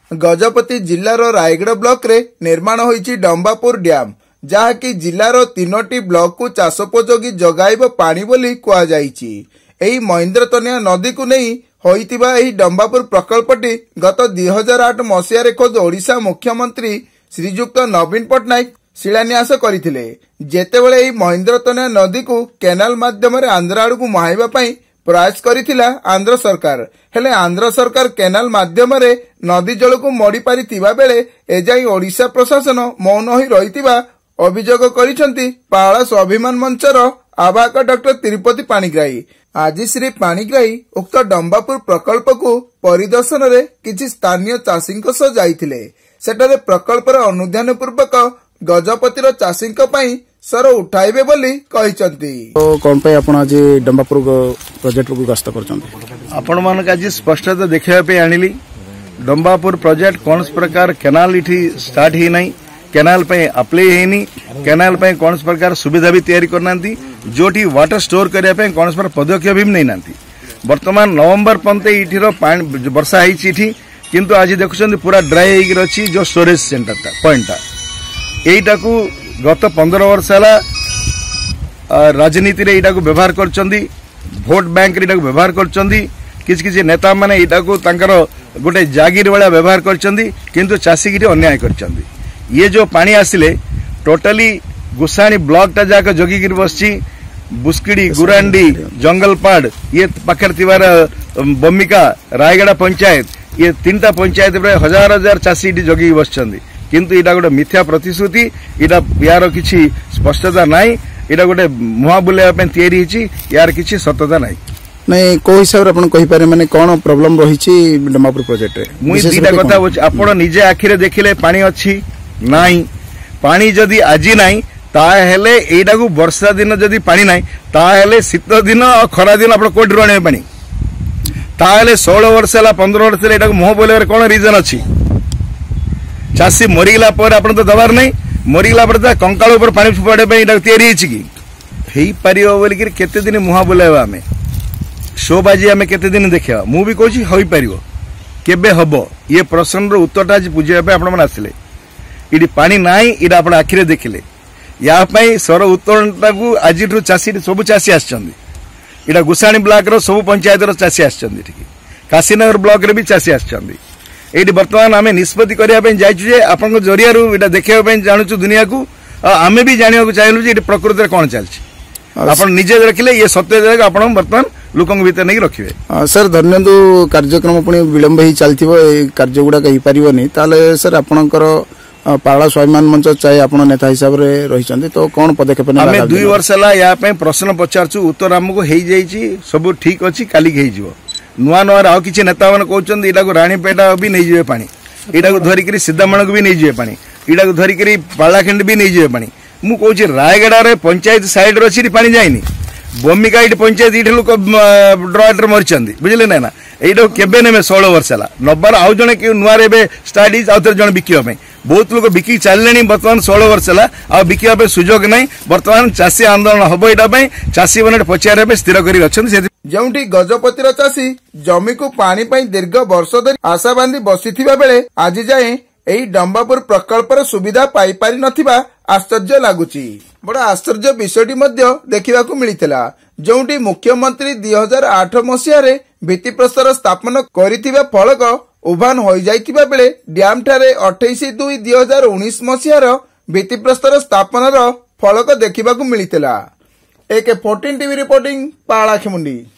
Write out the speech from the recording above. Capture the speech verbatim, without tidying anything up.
Gajapati जिल्लार Raigarh block रे निर्माण होईची डंबापुर dam जहाँकि जिल्लार तीनोटी ब्लॉक को चाषोपयोगी जगाइब पानी बोली कुआ जाईची। एही महेंद्रतनिया नदी को नहीं होइतिबा एही डंबापुर प्रकल्पटी गत दुई हजार आठ मसीह खोज ओडिशा मुख्यमंत्री श्रीजुक्त नवीन पट्टनायक शिलान्यास करथिले। जेतेबेले एही महेंद्रतनिया नदी को केनाल माध्यम आंध्र आड़ को मुहाइबा पई प्रयास करिथिला आंध्र सरकार, हेले आंध्र सरकार केनाल माध्यम नदी जल को मोड़ी पारिथिबा बेले एजाई ओडिशा प्रशासन मौन होई रहितिबा अभियोग करिसंती पाला स्वाभिमान मंचर आवाहक डॉक्टर तिरुपति पाणिग्राही। आज श्री पाणिग्राही उक्त डंबापुर प्रकल्प को परिदर्शन रे किछि स्थानीय चाषी सह जाइथिले। सेठारे प्रकल्पर अनुध्यान पूर्वक गजपतिर चाषी सर उठाइबे बोली कहिसंती। तो कोन पे आपण आज डंबापुर प्रोजेक्ट को गस्त करचंती? आपण मान का आज स्पष्टता देखिबा पे आनिली। डंबापुर प्रोजेक्ट कौन प्रकार केनाल इठी स्टार्ट ही नहीं, केनाल पे अप्लाई हेनी, केनाल पे कौन प्रकार सुविधा भी तैयारी करनांती, जोटी वाटर स्टोर करिया पे कौन प्रकार पदक्षेप भी नहीं नांती। वर्तमान नवंबर पंते इठीरो पानी वर्षा हिची इठी, किंतु आज देखुछंती पूरा ड्राई हेगी रछि जो स्टोरेज सेंटर ता पॉइंट ता एटा को गत पंद्रह वर्ष है राजनीति रे एटा को व्यवहार करचंदी, भोट बैंक रे एटा को व्यवहार करचंदी। किछ किछ नेता माने एटा को तांकर गोटे जागीर वाला व्यवहार करचंदी, किंतु चाषी की अन्याय करचंदी। ये जो पानी आसिले टोटली गुसाणी ब्लॉक टा जाक जगी गिर बसची, बुस्किडी गुरांडी जंगलपाड़ ये पाखर तिवार बम्मिका रायगढ़ पंचायत ये तीनटा पंचायत रे हजार हजार चाषी जगी बसचंदी। किंतु इटा गोटे मिथ्या प्रतिश्रुति, इटा यार किछि स्पष्टता नाही, इटा गोटे मुहा बुलेवा पे तैयारी हिची, यार किछि सत्यता नाही। नहीं को हिसाब रे आपण कहि पारे माने कोन प्रॉब्लम रहिछि डंबापुर प्रोजेक्ट रे? मुई दीटा कथा होछि, आपण निजे आखिरे देखिले पानी अछि नाही, पानी जदी आजि नाही ता हेले एटा को वर्षा दिन जदी पानी नाही ता हेले शीत दिन और खरा दिन आपण कोड रणे पानी ता हेले सोलह वर्ष ला पंद्रह वर्ष एटा को मुहा बुलेवा कोन रीजन अछि? चाषी मरीगला पर आपण तो दबार नहीं, मरीगला पर कंकाल ऊपर पानी फुपाड़े पे इटा तैयारी हिची कि हेई परियो बोली कि केते दिन मुहा बुलावा हमें शोबाजी हमें केते दिन देखा। मु भी कहूँ होई परियो केबे हबो ये प्रश्न रो उत्तर आज बुझे पे आपण मन आसिले। इडी पानी नाही इडा आपण आखिरे देखिले, या पई सर उत्तरटा को आज चाषी सब चाषी आछंदी। इडा गुसाणी ब्लॉक रो सब पंचायत रो चाषी आछंदी, ठीक काशीनगर ब्लॉक रे भी चाषी आछंदी। एटी वर्तमान आमे निष्पत्ति करिया पे जाइछु जे आपन जरिया रु एटा देखिया पे जानुछु दुनिया को, आमे भी जानिया को चाहलु जे एटी प्रकृति रे कोन चलछि। आपन निजे रखिले ये सत्य जगह आपन वर्तमान लोकन भीतर नहीं रखिबे। सर धन्यवाद। कार्यक्रम पुणी विलंब ही चलथिबो, ए कार्य गुडा कहि परिबोनी, ताले सर आपनकर पाला स्वाभिमान मंच चाहे आपण नेता हिसाब रे रहिचंदी, तो कोन पदक्षेप ने? आमे दुई वर्ष ला या पे प्रश्न पचारछु, उत्तर हमको हेई जाईची, सब ठीक अछि, काली हेई जिवो। नुआ नुआ आउ किछि नेता माने कहउचंदी इडा को रानीपेटा भी नहीं जिवे पानी, इडा को धरि करी सीधामण को भी नहीं जिवे पानी, इडा को धरि करी पालाखंड भी नहीं जिवे पानी। मु कहउछि रायगढ़ रे पंचायत साइड रो छी पानी जाइनी, बम्मिका इट पंचायत इठ लोक ड्रॉटर मरचंदी, बुझले ना ना। एडो केबे नेमे सोलह वर्ष ला नब्बर आउ जने कि नुआ रे बे स्टार्ट इज आउतर जने बिकियो पे बहुत लोग बिकी चललेनी। वर्तमान सोलह वर्ष ला आ बिकिया पे सुजोग नहीं। वर्तमान चाषी आंदोलन हबो, एटा पे चाषी बने पचारे पे स्थिर करी अछन। से जोंठी गजपतिर चाषी जमी को पानी पई दीर्घ वर्ष धरि आशा बांधी बसिथिबा बेले आज जाए एही डंबापुर प्रकल्पर सुविधा पाई पारि नथिबा आश्चर्य लागुची। बड़ा आश्चर्य विषयटी मध्य देखिबाकू मिलिथिला, जोंठी मुख्यमंत्री दुई हजार आठ मसीह रे भित्तिप्रस्तर स्थापन करिथिबा फलक उभान हो जाइथिबा बेले डैम ठारे अठाईस दुई दुई हजार उन्नीस मसीहार भित्तिप्रस्तर स्थापनार फलक देखिबाकू मिलिथिला। एक फोर्टीन टीवी रिपोर्टिंग पालाखेमुंडी।